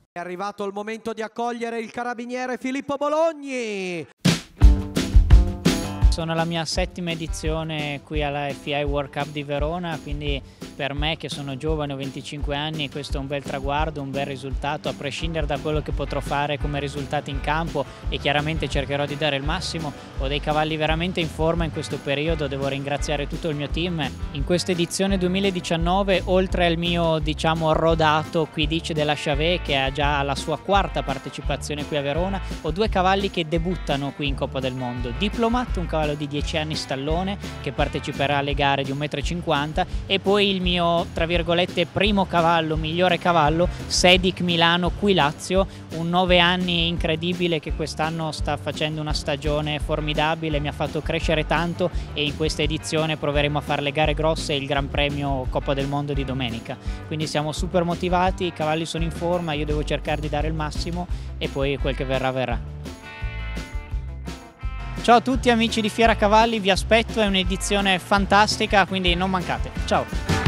È arrivato il momento di accogliere il carabiniere Filippo Bologni. Sono alla mia 7ª edizione qui alla FI World Cup di Verona, quindi per me che sono giovane, ho 25 anni, questo è un bel traguardo, un bel risultato, a prescindere da quello che potrò fare come risultati in campo, e chiaramente cercherò di dare il massimo. Ho dei cavalli veramente in forma in questo periodo, devo ringraziare tutto il mio team. In questa edizione 2019, oltre al mio rodato Quidditch della Chavet, che ha già la sua 4ª partecipazione qui a Verona, ho 2 cavalli che debuttano qui in Coppa del Mondo. Diplomat, un cavallo di 10 anni stallone che parteciperà alle gare di 1,50 m, e poi il mio, tra virgolette, primo cavallo, migliore cavallo, Sedic Milano Qui Lazio, un 9 anni incredibile che quest'anno sta facendo una stagione formidabile, mi ha fatto crescere tanto, e in questa edizione proveremo a fare le gare grosse e il Gran Premio Coppa del Mondo di domenica. Quindi siamo super motivati, i cavalli sono in forma, io devo cercare di dare il massimo e poi quel che verrà verrà. Ciao a tutti amici di Fiera Cavalli, vi aspetto, è un'edizione fantastica, quindi non mancate. Ciao!